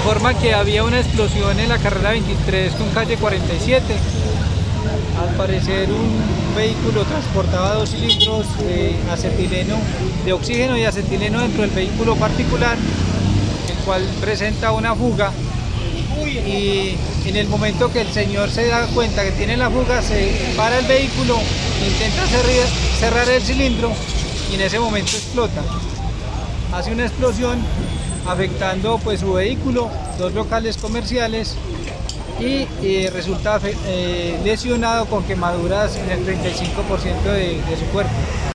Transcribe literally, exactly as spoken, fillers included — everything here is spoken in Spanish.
informa que había una explosión en la carrera veintitrés con calle cuarenta y siete. Al parecer un vehículo transportaba dos cilindros de acetileno, de oxígeno y acetileno dentro del vehículo particular, el cual presenta una fuga, y en el momento que el señor se da cuenta que tiene la fuga, se para el vehículo, intenta cerrar el cilindro y en ese momento explota. Hace una explosión afectando pues su vehículo, dos locales comerciales, y eh, resulta eh, lesionado con quemaduras en el treinta y cinco por ciento de, de su cuerpo.